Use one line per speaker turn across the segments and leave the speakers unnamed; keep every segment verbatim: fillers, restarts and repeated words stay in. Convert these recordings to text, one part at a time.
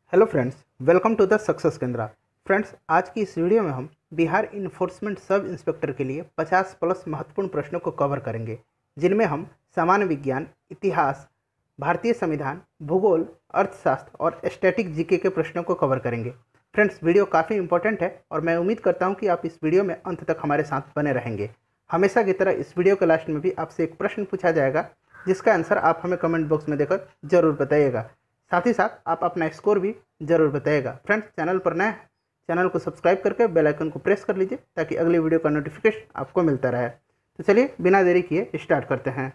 Hello friends, welcome to the success Kendra. Friends, आज की इस वीडियो में हम बिहार इन्फोर्समेंट सब इंस्पेक्टर के लिए पचास प्लस महत्वपूर्ण प्रश्नों को कवर करेंगे, जिनमें हम सामान्य विज्ञान, इतिहास, भारतीय संविधान, भूगोल, अर्थशास्त्र और स्टैटिक जीके के प्रश्नों को कवर करेंगे। फ्रेंड्स, वीडियो काफ़ी इंपॉर्टेंट है और मैं उम्मीद करता हूँ कि आप इस वीडियो में अंत तक हमारे साथ बने रहेंगे। हमेशा की तरह इस वीडियो के लास्ट में भी आपसे एक प्रश्न पूछा जाएगा, जिसका आंसर आप हमें कमेंट बॉक्स में देकर जरूर बताइएगा। साथ ही साथ आप अपना स्कोर भी जरूर बताइएगा। फ्रेंड्स, चैनल पर नए हैं, चैनल को सब्सक्राइब करके बेल आइकन को प्रेस कर लीजिए ताकि अगली वीडियो का नोटिफिकेशन आपको मिलता रहे। तो चलिए बिना देरी किए स्टार्ट करते हैं।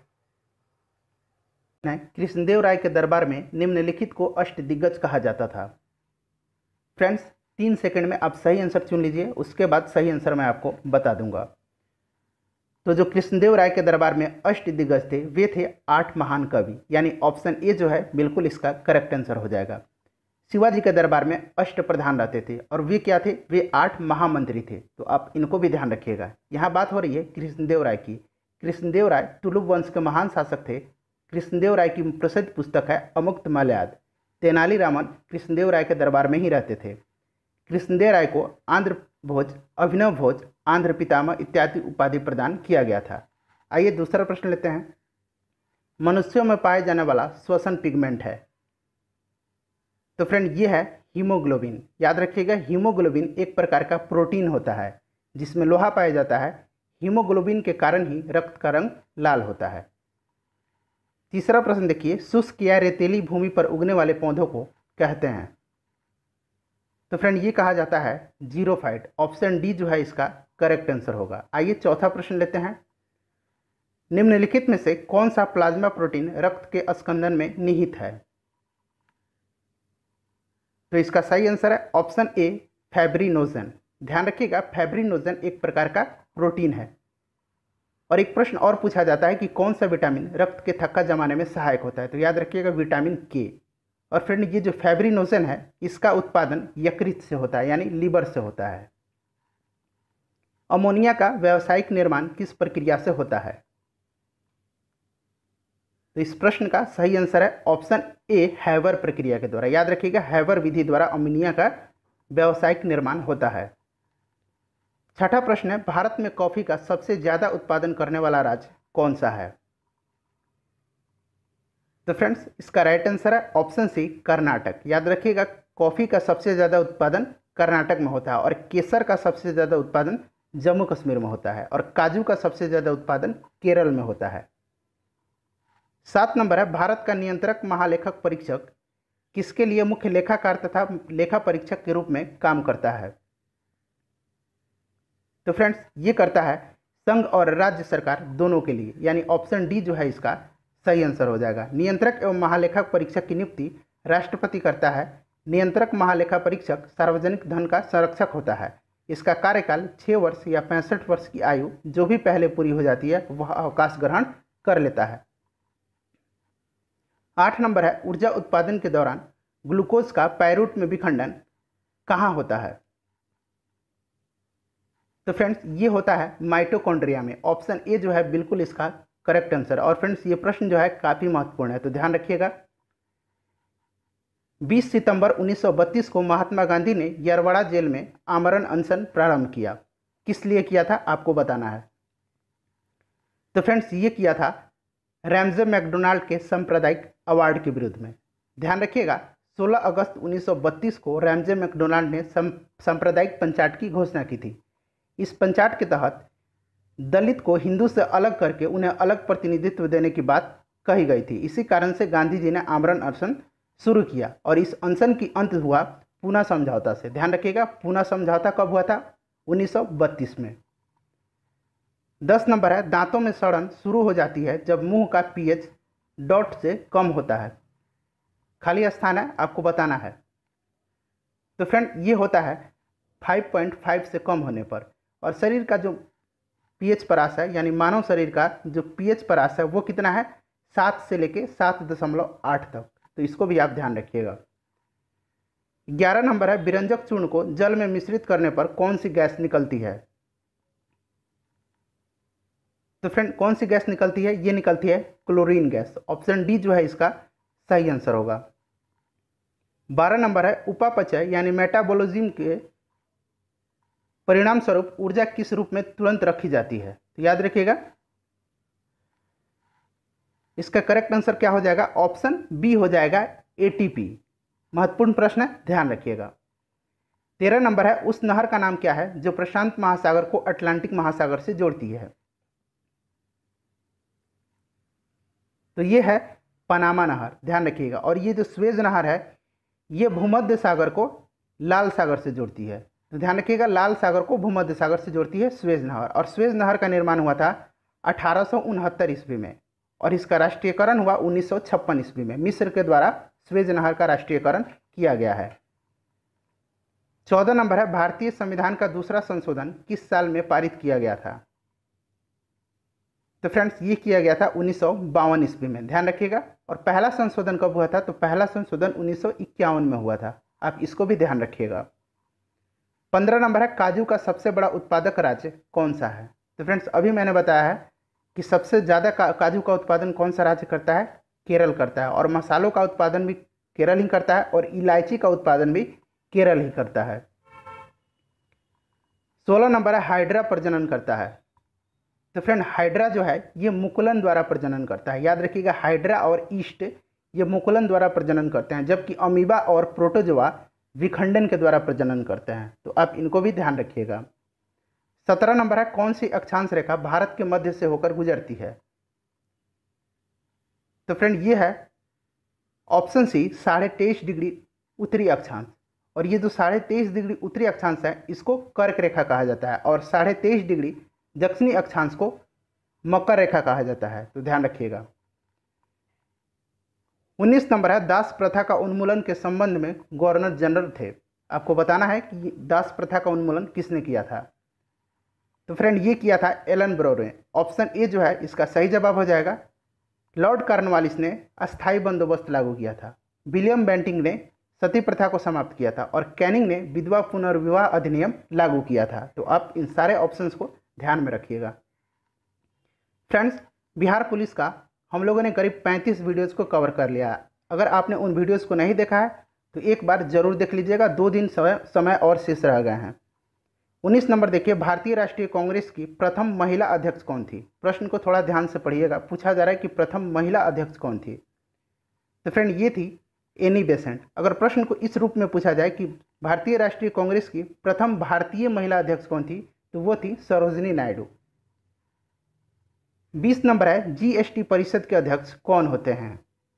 कृष्णदेव राय के दरबार में निम्नलिखित को अष्टदिग्गज कहा जाता था। फ्रेंड्स, तीन सेकंड में आप सही आंसर चुन लीजिए, उसके बाद सही आंसर मैं आपको बता दूंगा। तो जो कृष्णदेव राय के दरबार में अष्टदिग्गज थे वे थे आठ महान कवि, यानी ऑप्शन ए जो है बिल्कुल इसका करेक्ट आंसर हो जाएगा। शिवाजी के दरबार में अष्ट प्रधान रहते थे और वे क्या थे, वे आठ महामंत्री थे। तो आप इनको भी ध्यान रखिएगा। यहाँ बात हो रही है कृष्णदेव राय की। कृष्णदेव राय तुलुप वंश के महान शासक थे। कृष्णदेव राय की प्रसिद्ध पुस्तक है अमुक्तमाल्याद। तेनालीरामन कृष्णदेव राय के दरबार में ही रहते थे। कृष्णदेव राय को आंध्र भोज, अभिनव भोज, आंध्र पितामह इत्यादि उपाधि प्रदान किया गया था। आइए दूसरा प्रश्न लेते हैं। मनुष्यों में पाए जाने वाला श्वसन पिगमेंट है। तो फ्रेंड, ये है हीमोग्लोबिन। याद रखिएगा, हीमोग्लोबिन एक प्रकार का प्रोटीन होता है जिसमें लोहा पाया जाता है। हीमोग्लोबिन के कारण ही रक्त का रंग लाल होता है। तीसरा प्रश्न देखिए, शुष्क या रेतीली भूमि पर उगने वाले पौधों को कहते हैं। तो फ्रेंड, ये कहा जाता है जीरोफाइट। ऑप्शन डी जो है इसका करेक्ट आंसर होगा। आइए चौथा प्रश्न लेते हैं। निम्नलिखित में से कौन सा प्लाज्मा प्रोटीन रक्त के स्कंदन में निहित है? तो इसका सही आंसर है ऑप्शन ए फैब्रिनोजन। ध्यान रखिएगा, फैब्रिनोजन एक प्रकार का प्रोटीन है। और एक प्रश्न और पूछा जाता है कि कौन सा विटामिन रक्त के थक्का जमाने में सहायक होता है? तो याद रखिएगा विटामिन के। और फ्रेंड, ये जो फैब्रिनोजन है इसका उत्पादन यकृत से होता है, यानी लीवर से होता है। अमोनिया का व्यावसायिक निर्माण किस प्रक्रिया से होता है? तो इस प्रश्न का सही आंसर है ऑप्शन ए हैवर प्रक्रिया के द्वारा। याद रखिएगा, हैवर विधि द्वारा अमोनिया का व्यावसायिक निर्माण होता है। छठा प्रश्न है, भारत में कॉफी का सबसे ज्यादा उत्पादन करने वाला राज्य कौन सा है? तो फ्रेंड्स, इसका राइट आंसर है ऑप्शन सी कर्नाटक। याद रखिएगा, कॉफी का सबसे ज्यादा उत्पादन कर्नाटक में होता है और केसर का सबसे ज्यादा उत्पादन जम्मू कश्मीर में होता है और काजू का सबसे ज्यादा उत्पादन केरल में होता है। सात नंबर है, भारत का नियंत्रक महालेखक परीक्षक किसके लिए मुख्य लेखाकार तथा लेखा परीक्षक के रूप में काम करता है? तो फ्रेंड्स, ये करता है संघ और राज्य सरकार दोनों के लिए, यानी ऑप्शन डी जो है इसका सही आंसर हो जाएगा। नियंत्रक एवं महालेखा परीक्षक की नियुक्ति राष्ट्रपति करता है। नियंत्रक महालेखा परीक्षक सार्वजनिक धन का संरक्षक होता है। इसका कार्यकाल छः वर्ष या पैंसठ वर्ष की आयु जो भी पहले पूरी हो जाती है वह अवकाश ग्रहण कर लेता है। आठ नंबर है, ऊर्जा उत्पादन के दौरान ग्लूकोज का पायरूट में विखंडन कहाँ होता है? तो फ्रेंड्स, ये होता है माइटोकॉन्ड्रिया में। ऑप्शन ए जो है बिल्कुल इसका करेक्ट आंसर। और फ्रेंड्स, ये प्रश्न जो है काफी महत्वपूर्ण है, तो ध्यान रखिएगा। बीस सितंबर उन्नीस सौ बत्तीस को महात्मा गांधी ने यरवड़ा जेल में आमरण अनशन प्रारंभ किया। किस लिए किया था आपको बताना है। तो फ्रेंड्स, ये किया था रैमजे मैकडोनाल्ड के सांप्रदायिक अवार्ड के विरुद्ध में। ध्यान रखिएगा, सोलह अगस्त उन्नीस सौ बत्तीस को रैमजे मैकडोनाल्ड ने सांप्रदायिक पंचायत की घोषणा की थी। इस पंचायत के तहत दलित को हिंदू से अलग करके उन्हें अलग प्रतिनिधित्व देने की बात कही गई थी। इसी कारण से गांधी जी ने आमरण अनशन शुरू किया और इस अनशन की अंत हुआ पूना समझौता से। ध्यान रखिएगा, पूना समझौता कब हुआ था? उन्नीस सौ बत्तीस में। दस नंबर है, दांतों में सड़न शुरू हो जाती है जब मुंह का पीएच डॉट से कम होता है। खाली स्थान है, आपको बताना है। तो फ्रेंड, ये होता है पाँच पॉइंट पाँच से कम होने पर। और शरीर का जो पीएच परास है, यानी मानव शरीर का जो पीएच परास है वो कितना है? सात से लेके सात दशमलव आठ तक। तो इसको भी आप ध्यान रखिएगा। ग्यारह नंबर है, विरंजक चूर्ण को जल में मिश्रित करने पर कौन सी गैस निकलती है? तो फ्रेंड, कौन सी गैस निकलती है? ये निकलती है क्लोरीन गैस। ऑप्शन डी जो है इसका सही आंसर होगा। बारह नंबर है उपापचय यानी मेटाबॉलिज्म के परिणाम स्वरूप ऊर्जा किस रूप में तुरंत रखी जाती है? तो याद रखिएगा, इसका करेक्ट आंसर क्या हो जाएगा? ऑप्शन बी हो जाएगा, एटीपी। महत्वपूर्ण प्रश्न है, ध्यान रखिएगा। तेरह नंबर है उस नहर का नाम क्या है जो प्रशांत महासागर को अटलांटिक महासागर से जोड़ती है? तो ये है पनामा नहर, ध्यान रखिएगा। और ये जो स्वेज नहर है ये भूमध्य सागर को लाल सागर से जोड़ती है। तो ध्यान रखिएगा, लाल सागर को भूमध्य सागर से जोड़ती है स्वेज नहर। और स्वेज नहर का निर्माण हुआ था अठारह सौ उनहत्तर ईस्वी में और इसका राष्ट्रीयकरण हुआ उन्नीस सौ छप्पन ईस्वी में। मिस्र के द्वारा स्वेज नहर का राष्ट्रीयकरण किया गया है। चौदह नंबर है भारतीय संविधान का दूसरा संशोधन किस साल में पारित किया गया था? तो फ्रेंड्स ये किया गया था उन्नीस सौ बावन ईस्वी में, ध्यान रखिएगा। और पहला संशोधन कब हुआ था? तो पहला संशोधन उन्नीस सौ इक्यावन में हुआ था। आप इसको भी ध्यान रखिएगा। पंद्रह नंबर है काजू का सबसे बड़ा उत्पादक राज्य कौन सा है? तो फ्रेंड्स अभी मैंने बताया है कि सबसे ज़्यादा का, काजू का उत्पादन कौन सा राज्य करता है? केरल करता है। और मसालों का उत्पादन भी केरल ही करता है और इलायची का उत्पादन भी केरल ही करता है। सोलह नंबर है हाइड्रा प्रजनन करता है। तो फ्रेंड हाइड्रा जो है ये मुकुलन द्वारा प्रजनन करता है। याद रखिएगा, हाइड्रा और ईस्ट ये मुकुलन द्वारा प्रजनन करते हैं, जबकि अमीबा और प्रोटोजोआ विखंडन के द्वारा प्रजनन करते हैं। तो आप इनको भी ध्यान रखिएगा। सत्रह नंबर है कौन सी अक्षांश रेखा भारत के मध्य से होकर गुजरती है? तो फ्रेंड ये है ऑप्शन सी, साढ़े तेईस डिग्री उत्तरी अक्षांश। और ये जो साढ़े तेईस डिग्री उत्तरी अक्षांश है इसको कर्क रेखा कहा जाता है और साढ़े तेईस डिग्री दक्षिणी अक्षांश को मकर रेखा कहा जाता है। तो ध्यान रखिएगा। उन्नीस नंबर है दास प्रथा का उन्मूलन के संबंध में गवर्नर जनरल थे। आपको बताना है कि दास प्रथा का उन्मूलन किसने किया था? तो फ्रेंड ये किया था एलन ब्रो ने। ऑप्शन ए जो है इसका सही जवाब हो जाएगा। लॉर्ड कॉर्नवालिस ने अस्थायी बंदोबस्त लागू किया था। विलियम बेंटिंक ने सती प्रथा को समाप्त किया था और कैनिंग ने विधवा पुनर्विवाह अधिनियम लागू किया था। तो आप इन सारे ऑप्शंस को ध्यान में रखिएगा। फ्रेंड्स बिहार पुलिस का हम लोगों ने करीब पैंतीस वीडियोज़ को कवर कर लिया। अगर आपने उन वीडियोज़ को नहीं देखा है तो एक बार जरूर देख लीजिएगा। दो दिन समय समय और शेष रह गए हैं। उन्नीस नंबर देखिए, भारतीय राष्ट्रीय कांग्रेस की प्रथम महिला अध्यक्ष कौन थी? प्रश्न को थोड़ा ध्यान से पढ़िएगा। पूछा जा रहा है कि प्रथम महिला अध्यक्ष कौन थी? तो फ्रेंड ये थी एनी बेसेंट। अगर प्रश्न को इस रूप में पूछा जाए कि भारतीय राष्ट्रीय कांग्रेस की प्रथम भारतीय महिला अध्यक्ष कौन थी, तो वो थी सरोजिनी नायडू। बीस नंबर है जीएसटी परिषद के अध्यक्ष कौन होते हैं?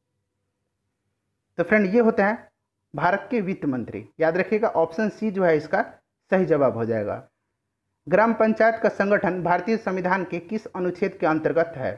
तो फ्रेंड ये होते हैं भारत के वित्त मंत्री। याद रखिएगा, ऑप्शन सी जो है इसका सही जवाब हो जाएगा। ग्राम पंचायत का संगठन भारतीय संविधान के किस अनुच्छेद के अंतर्गत है?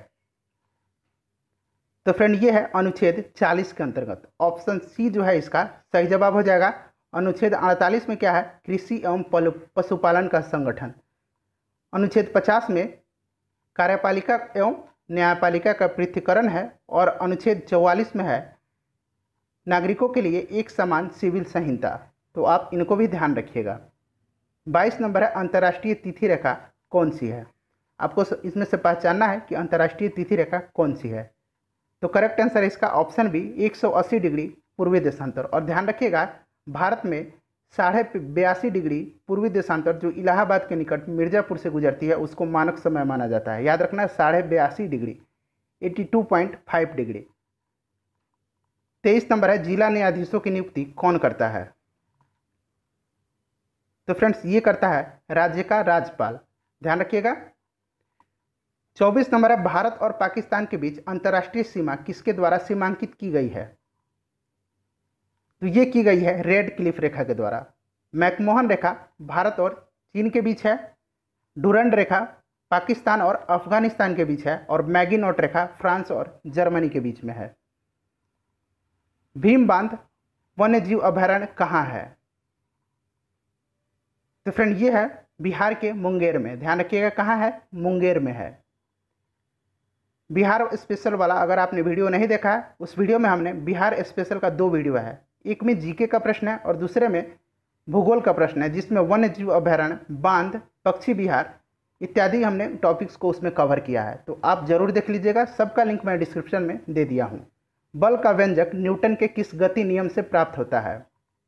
तो फ्रेंड ये है अनुच्छेद चालीस के अंतर्गत। ऑप्शन सी जो है इसका सही जवाब हो जाएगा। अनुच्छेद अड़तालीस में क्या है? कृषि एवं पशुपालन का संगठन। अनुच्छेद पचास में कार्यपालिका एवं न्यायपालिका का पृथक्करण है और अनुच्छेद चौवालीस में है नागरिकों के लिए एक समान सिविल संहिता। तो आप इनको भी ध्यान रखिएगा। बाईस नंबर है अंतर्राष्ट्रीय तिथि रेखा कौन सी है? आपको इसमें से पहचानना है कि अंतर्राष्ट्रीय तिथि रेखा कौन सी है। तो करेक्ट आंसर है इसका ऑप्शन बी, एक सौ अस्सी डिग्री पूर्वी देशांतर। और ध्यान रखिएगा, भारत में साढ़े बयासी डिग्री पूर्वी देशांतर जो इलाहाबाद के निकट मिर्जापुर से गुजरती है उसको मानक समय माना जाता है। याद रखना, साढ़े बयासी degree eighty two point five degree. तेईस नंबर है जिला न्यायाधीशों की नियुक्ति कौन करता है? तो फ्रेंड्स ये करता है राज्य का राज्यपाल। ध्यान रखिएगा। चौबीस नंबर है भारत और पाकिस्तान के बीच अंतर्राष्ट्रीय सीमा किसके द्वारा सीमांकित की गई है? तो ये की गई है रेड क्लिफ रेखा के द्वारा। मैकमोहन रेखा भारत और चीन के बीच है। डुरंड रेखा पाकिस्तान और अफगानिस्तान के बीच है और मैगिनॉट रेखा फ्रांस और जर्मनी के बीच में है। भीम बांध वन्य जीव अभयारण्य कहाँ है? तो फ्रेंड ये है बिहार के मुंगेर में। ध्यान रखिएगा, कहाँ है? मुंगेर में है। बिहार स्पेशल वाला अगर आपने वीडियो नहीं देखा है, उस वीडियो में हमने बिहार स्पेशल का दो वीडियो है। एक में जीके का प्रश्न है और दूसरे में भूगोल का प्रश्न है, जिसमें वन्य जीव अभयारण्य, बांध, पक्षी विहार इत्यादि हमने टॉपिक्स को उसमें कवर किया है। तो आप जरूर देख लीजिएगा। सबका लिंक मैं डिस्क्रिप्शन में दे दिया हूँ। बल का व्यंजक न्यूटन के किस गति नियम से प्राप्त होता है?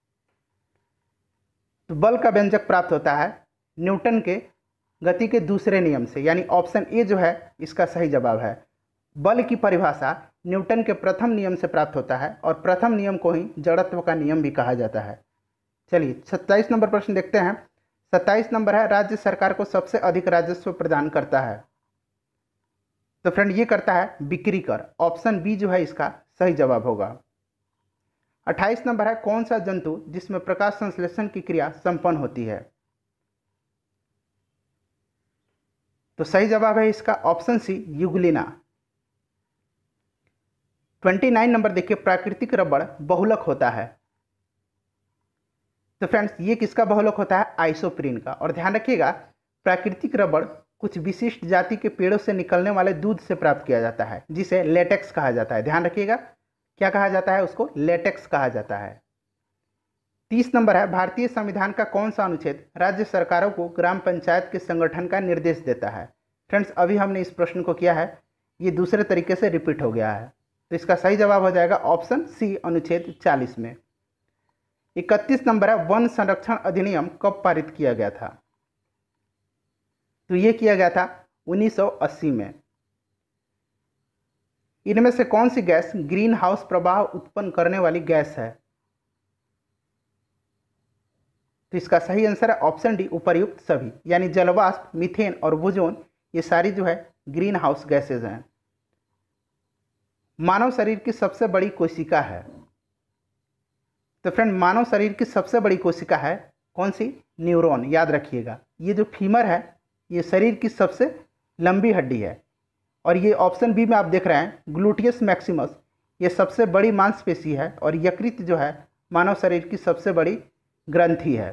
तो बल का व्यंजक प्राप्त होता है न्यूटन के गति के दूसरे नियम से, यानी ऑप्शन ए जो है इसका सही जवाब है। बल की परिभाषा न्यूटन के प्रथम नियम से प्राप्त होता है और प्रथम नियम को ही जड़त्व का नियम भी कहा जाता है। चलिए सत्ताईस नंबर प्रश्न देखते हैं। सत्ताईस नंबर है, राज्य सरकार को सबसे अधिक राजस्व प्रदान करता है। तो फ्रेंड ये करता है बिक्री कर। ऑप्शन बी जो है इसका सही जवाब होगा। अट्ठाईस नंबर है, कौन सा जंतु जिसमें प्रकाश संश्लेषण की क्रिया संपन्न होती है? तो सही जवाब है इसका ऑप्शन सी युगलिना। उनतीस नंबर देखिए, प्राकृतिक रबड़ बहुलक होता है। तो फ्रेंड्स ये किसका बहुलक होता है? आइसोप्रीन का। और ध्यान रखिएगा प्राकृतिक रबड़ कुछ विशिष्ट जाति के पेड़ों से निकलने वाले दूध से प्राप्त किया जाता है, जिसे लेटेक्स कहा जाता है। ध्यान रखिएगा क्या कहा जाता है उसको? लेटेक्स कहा जाता है। तीस नंबर है, भारतीय संविधान का कौन सा अनुच्छेद राज्य सरकारों को ग्राम पंचायत के संगठन का निर्देश देता है? फ्रेंड्स अभी हमने इस प्रश्न को किया है, ये दूसरे तरीके से रिपीट हो गया है, तो इसका सही जवाब हो जाएगा ऑप्शन सी अनुच्छेद चालीस में। इकतीस नंबर है, वन संरक्षण अधिनियम कब पारित किया गया था? तो ये किया गया था उन्नीस सौ अस्सी में। इनमें से कौन सी गैस ग्रीन हाउस प्रभाव उत्पन्न करने वाली गैस है? तो इसका सही आंसर है ऑप्शन डी उपर्युक्त सभी, यानी जलवाष्प, मीथेन और ओजोन ये सारी जो है ग्रीन हाउस गैसेज हैं। मानव शरीर की सबसे बड़ी कोशिका है। तो फ्रेंड मानव शरीर की सबसे बड़ी कोशिका है कौन सी? न्यूरॉन। याद रखिएगा ये जो फीमर है ये शरीर की सबसे लंबी हड्डी है। और ये ऑप्शन बी में आप देख रहे हैं ग्लूटियस मैक्सिमस, ये सबसे बड़ी मांसपेशी है और यकृत जो है मानव शरीर की सबसे बड़ी ग्रंथि है।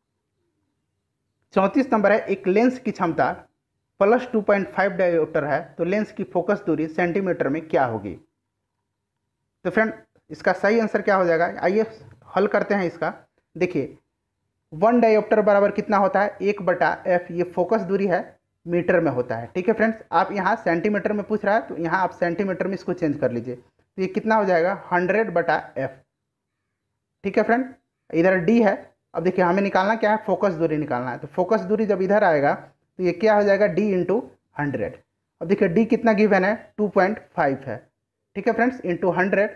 चौंतीस नंबर है, एक लेंस की क्षमता plus two point five dioptre है, तो लेंस की फोकस दूरी सेंटीमीटर में क्या होगी? तो फ्रेंड इसका सही आंसर क्या हो जाएगा? आइए हल करते हैं इसका। देखिए वन डायोप्टर बराबर कितना होता है? एक बटा एफ, ये फोकस दूरी है, मीटर में होता है। ठीक है फ्रेंड्स, आप यहाँ सेंटीमीटर में पूछ रहा है तो यहाँ आप सेंटीमीटर में इसको चेंज कर लीजिए, तो ये कितना हो जाएगा? हंड्रेड बटा एफ। ठीक है फ्रेंड, इधर डी है। अब देखिए हमें निकालना क्या है? फोकस दूरी निकालना है। तो फोकस दूरी जब इधर आएगा तो ये क्या हो जाएगा? D into hundred. अब देखिए डी कितना गिवन है? टू पॉइंट फाइव है। ठीक है फ्रेंड्स, इंटू हंड्रेड,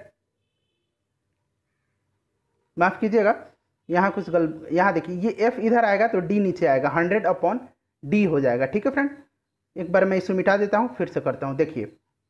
माफ कीजिएगा यहाँ कुछ गल यहाँ देखिए ये एफ इधर आएगा तो डी नीचे आएगा, हंड्रेड अपॉन डी हो जाएगा। ठीक है फ्रेंड, एक बार मैं इसे मिटा देता हूँ फिर से करता हूँ। देखिए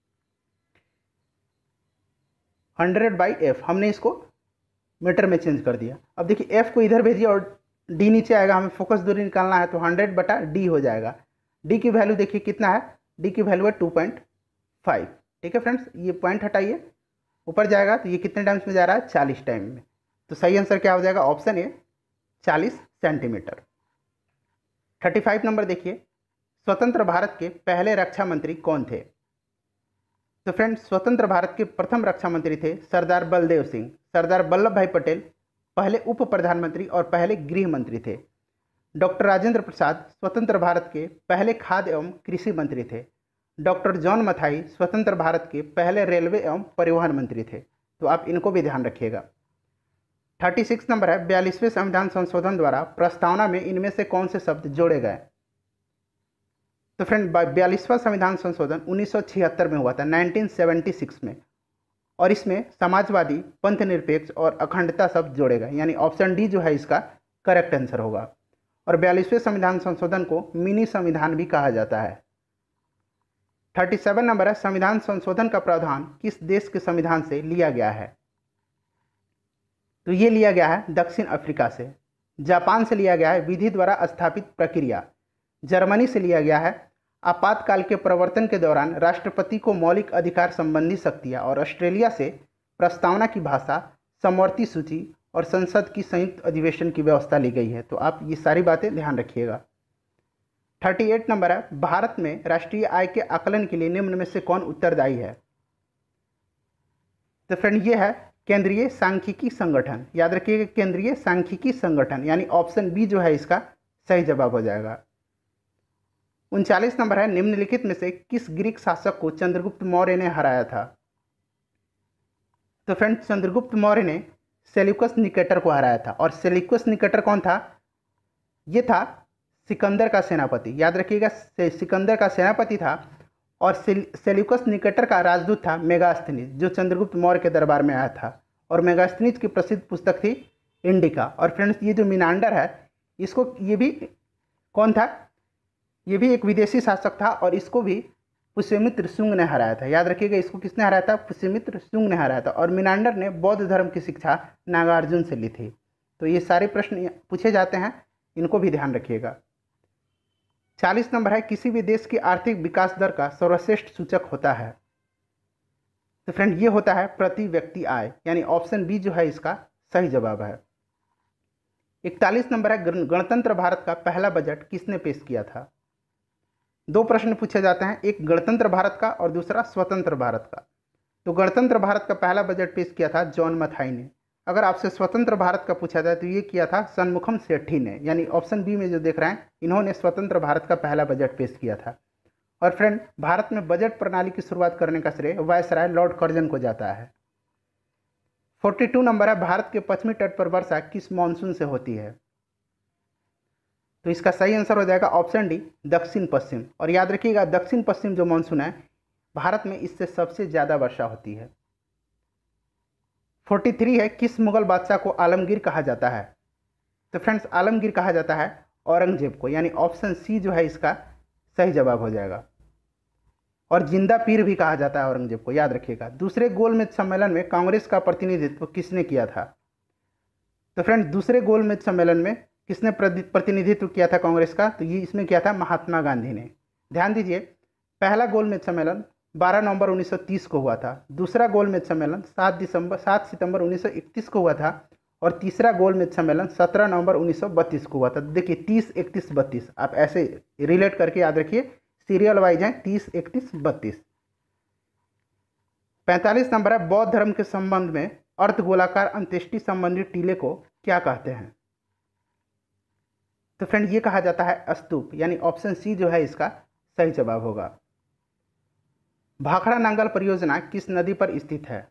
हंड्रेड बाई एफ, हमने इसको मीटर में चेंज कर दिया। अब देखिए एफ को इधर भेजिए और डी नीचे आएगा, हमें फोकस दूरी निकालना है तो हंड्रेड बटा डी हो जाएगा। डी की वैल्यू देखिए कितना है? डी की वैल्यू है टू पॉइंट फाइव। ठीक है फ्रेंड्स, ये पॉइंट हटाइए, ऊपर जाएगा तो ये कितने टाइम्स में जा रहा है? चालीस टाइम में। तो सही आंसर क्या हो जाएगा? ऑप्शन ए चालीस सेंटीमीटर। पैंतीस नंबर देखिए, स्वतंत्र भारत के पहले रक्षा मंत्री कौन थे? तो फ्रेंड्स स्वतंत्र भारत के प्रथम रक्षा मंत्री थे सरदार बलदेव सिंह। सरदार वल्लभ भाई पटेल पहले उप प्रधानमंत्री और पहले गृह मंत्री थे। डॉक्टर राजेंद्र प्रसाद स्वतंत्र भारत के पहले खाद्य एवं कृषि मंत्री थे। डॉक्टर जॉन मथाई स्वतंत्र भारत के पहले रेलवे एवं परिवहन मंत्री थे। तो आप इनको भी ध्यान रखिएगा। छत्तीस नंबर है, बयालीसवें संविधान संशोधन द्वारा प्रस्तावना में इनमें से कौन से शब्द जोड़े गए? तो फ्रेंड बयालीसवां संविधान संशोधन उन्नीस सौ छिहत्तर में हुआ था, नाइनटीन सेवेंटी सिक्स में, और इसमें समाजवादी, पंथ निरपेक्ष और अखंडता शब्द जोड़े गए, यानी ऑप्शन डी जो है इसका करेक्ट आंसर होगा। और बयालीसवें संविधान संशोधन को मिनी संविधान भी कहा जाता है। सैंतीस नंबर है, संविधान संशोधन का प्रावधान किस देश के संविधान से लिया गया है? तो ये लिया गया है दक्षिण अफ्रीका से। जापान से लिया गया है विधि द्वारा स्थापित प्रक्रिया। जर्मनी से लिया गया है आपातकाल के प्रवर्तन के दौरान राष्ट्रपति को मौलिक अधिकार संबंधी शक्तियाँ, और ऑस्ट्रेलिया से प्रस्तावना की भाषा, समवर्ती सूची और संसद की संयुक्त अधिवेशन की व्यवस्था ली गई है। तो आप ये सारी बातें ध्यान रखिएगा। अड़तीस नंबर है, भारत में राष्ट्रीय आय के आकलन के लिए निम्न में से कौन उत्तरदायी है? तो फ्रेंड ये है केंद्रीय सांख्यिकी संगठन। याद रखिएगा केंद्रीय सांख्यिकी संगठन, यानी ऑप्शन बी जो है इसका सही जवाब हो जाएगा। उनचालीस नंबर है, निम्नलिखित में से किस ग्रीक शासक को चंद्रगुप्त मौर्य ने हराया था? तो फ्रेंड चंद्रगुप्त मौर्य ने सेल्यूकस निकेटर को हराया था। और सेल्यूकस निकेटर कौन था? ये था सिकंदर का सेनापति, याद रखिएगा, सिकंदर का सेनापति था। और सेल्यूकस निकेटर का राजदूत था मेगास्थनीज, जो चंद्रगुप्त मौर्य के दरबार में आया था। और मेगास्थनीज की प्रसिद्ध पुस्तक थी इंडिका। और फ्रेंड्स ये जो मिनांडर है, इसको ये भी कौन था? ये भी एक विदेशी शासक था और इसको भी पुष्यमित्र शुंग ने हराया था। याद रखिएगा, इसको किसने हराया था? पुष्यमित्र शुंग ने हराया था। और मिनांडर ने बौद्ध धर्म की शिक्षा नागार्जुन से ली थी। तो ये सारे प्रश्न पूछे जाते हैं, इनको भी ध्यान रखिएगा। चालीस नंबर है, किसी भी देश की आर्थिक विकास दर का सर्वश्रेष्ठ सूचक होता है। तो फ्रेंड ये होता है प्रति व्यक्ति आय, यानी ऑप्शन बी जो है इसका सही जवाब है। इकतालीस नंबर है, गणतंत्र भारत का पहला बजट किसने पेश किया था? दो प्रश्न पूछे जाते हैं, एक गणतंत्र भारत का और दूसरा स्वतंत्र भारत का। तो गणतंत्र भारत का पहला बजट पेश किया था जॉन मथाई ने। अगर आपसे स्वतंत्र भारत का पूछा जाए तो ये किया था सन्मुखम सेठी ने, यानी ऑप्शन बी में जो देख रहे हैं, इन्होंने स्वतंत्र भारत का पहला बजट पेश किया था। और फ्रेंड, भारत में बजट प्रणाली की शुरुआत करने का श्रेय वायसराय लॉर्ड कर्जन को जाता है। बयालीस नंबर है, भारत के पश्चिमी तट पर वर्षा किस मानसून से होती है? तो इसका सही आंसर हो जाएगा ऑप्शन डी, दक्षिण पश्चिम। और याद रखिएगा, दक्षिण पश्चिम जो मानसून है भारत में, इससे सबसे ज़्यादा वर्षा होती है। तैंतालीस है, किस मुगल बादशाह को आलमगीर कहा जाता है? तो फ्रेंड्स, आलमगीर कहा जाता है औरंगजेब को, यानी ऑप्शन सी जो है इसका सही जवाब हो जाएगा। और जिंदा पीर भी कहा जाता है औरंगजेब को, याद रखिएगा। दूसरे गोलमेज सम्मेलन में कांग्रेस का प्रतिनिधित्व किसने किया था? तो फ्रेंड, दूसरे गोलमेज सम्मेलन में किसने प्रतिनिधित्व किया था कांग्रेस का? तो ये इसमें किया था महात्मा गांधी ने। ध्यान दीजिए, पहला गोलमेज सम्मेलन बारह नवंबर उन्नीस सौ तीस को हुआ था, दूसरा गोलमेज सम्मेलन सात दिसंबर सात सितंबर उन्नीस सौ इकतीस को हुआ था, और तीसरा गोलमेज सम्मेलन सत्रह नवंबर उन्नीस सौ बत्तीस को हुआ था। देखिए, तीस, इकतीस, बत्तीस, आप ऐसे रिलेट करके याद रखिए, सीरियल वाइज हैं, तीस, इकतीस, बत्तीस। पैंतालीस नंबर है, बौद्ध धर्म के संबंध में अर्धगोलाकार अंत्येष्टि संबंधी टीले को क्या कहते हैं? तो फ्रेंड, ये कहा जाता है स्तूप, यानी ऑप्शन सी जो है इसका सही जवाब होगा। भाखड़ा नांगल परियोजना किस नदी पर स्थित है?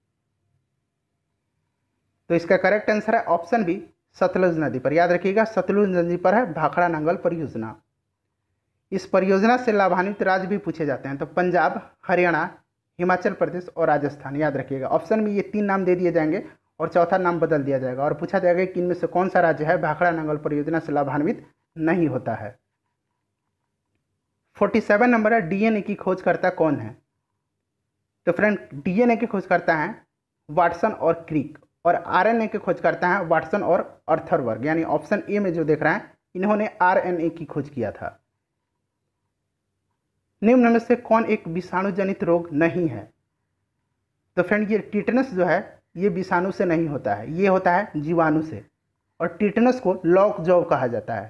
तो इसका करेक्ट आंसर है ऑप्शन बी, सतलुज नदी पर। याद रखिएगा, सतलुज नदी पर है भाखड़ा नांगल परियोजना। इस परियोजना से लाभान्वित राज्य भी पूछे जाते हैं, तो पंजाब, हरियाणा, हिमाचल प्रदेश और राजस्थान। याद रखिएगा, ऑप्शन में ये तीन नाम दे दिए जाएंगे और चौथा नाम बदल दिया जाएगा, और पूछा जाएगा कि इनमें से कौन सा राज्य है भाखड़ा नांगल परियोजना से लाभान्वित नहीं होता है। सैंतालीस नंबर है, डीएनए की खोजकर्ता कौन है? तो फ्रेंड, डीएनए के खोजकर्ता हैं वाटसन और क्रिक, और आरएनए के खोजकर्ता हैं वाटसन और अर्थरबर्ग, यानी ऑप्शन ए में जो देख रहे हैं, इन्होंने आरएनए की खोज किया था। निम्न में से कौन एक विषाणु जनित रोग नहीं है? तो फ्रेंड, ये टिटनस जो है ये विषाणु से नहीं होता है, ये होता है जीवाणु से, और टिटनस को लॉक जॉ कहा जाता है।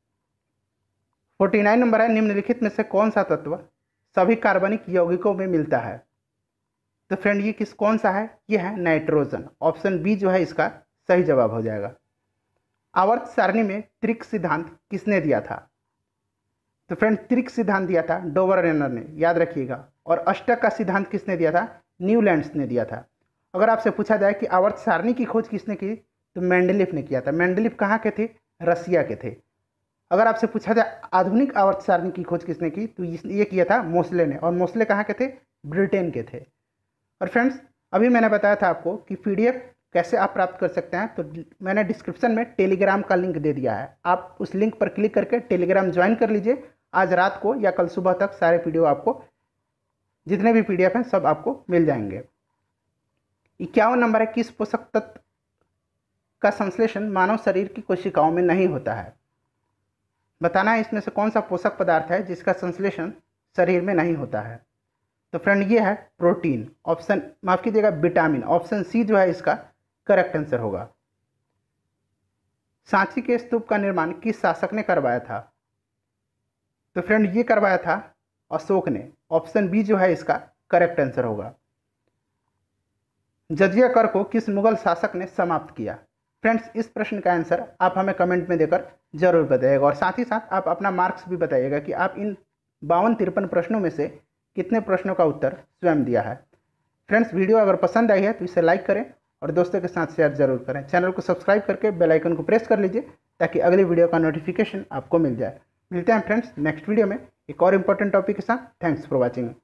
उनचास नंबर है, निम्नलिखित में से कौन सा तत्व सभी कार्बनिक यौगिकों में मिलता है? तो फ्रेंड, ये किस कौन सा है? ये है नाइट्रोजन। ऑप्शन बी जो है इसका सही जवाब हो जाएगा। आवर्त सारणी में त्रिक सिद्धांत किसने दिया था? तो फ्रेंड, त्रिक सिद्धांत दिया था डोबरनेर ने, याद रखिएगा। और अष्टक का सिद्धांत किसने दिया था? न्यूलैंड्स ने दिया था। अगर आपसे पूछा जाए कि आवर्त सारणी की खोज किसने की, तो मेंडलीफ ने किया था। मेंडलीफ कहाँ के थे? रसिया के थे। अगर आपसे पूछा जाए आधुनिक आवर्त सारणी की खोज किसने की, तो ये किया था मोसले ने, और मोसले कहाँ के थे? ब्रिटेन के थे। और फ्रेंड्स, अभी मैंने बताया था आपको कि पीडीएफ कैसे आप प्राप्त कर सकते हैं, तो मैंने डिस्क्रिप्शन में टेलीग्राम का लिंक दे दिया है, आप उस लिंक पर क्लिक करके टेलीग्राम ज्वाइन कर लीजिए। आज रात को या कल सुबह तक सारे पीडीएफ आपको, जितने भी पीडीएफ हैं सब आपको मिल जाएंगे। इक्यावन नंबर है, किस पोषक तत्व का संश्लेषण मानव शरीर की कोशिकाओं में नहीं होता है? बताना है इसमें से कौन सा पोषक पदार्थ है जिसका संश्लेषण शरीर में नहीं होता है। तो फ्रेंड, ये है प्रोटीन। ऑप्शन माफ कीजिएगा, विटामिन। ऑप्शन सी जो है इसका करेक्ट आंसर होगा। सांची के स्तूप का निर्माण किस शासक ने करवाया था? तो फ्रेंड, ये करवाया था अशोक ने। ऑप्शन बी जो है इसका करेक्ट आंसर होगा। जजिया कर को किस मुगल शासक ने समाप्त किया? फ्रेंड्स, इस प्रश्न का आंसर आप हमें कमेंट में देकर जरूर बताइएगा, और साथ ही साथ आप अपना मार्क्स भी बताइएगा कि आप इन बावन तिरपन प्रश्नों में से कितने प्रश्नों का उत्तर स्वयं दिया है। फ्रेंड्स, वीडियो अगर पसंद आई है तो इसे लाइक करें और दोस्तों के साथ शेयर जरूर करें। चैनल को सब्सक्राइब करके बेल आइकन को प्रेस कर लीजिए ताकि अगली वीडियो का नोटिफिकेशन आपको मिल जाए। मिलते हैं फ्रेंड्स नेक्स्ट वीडियो में एक और इम्पोर्टेंट टॉपिक के साथ। Thanks for watching.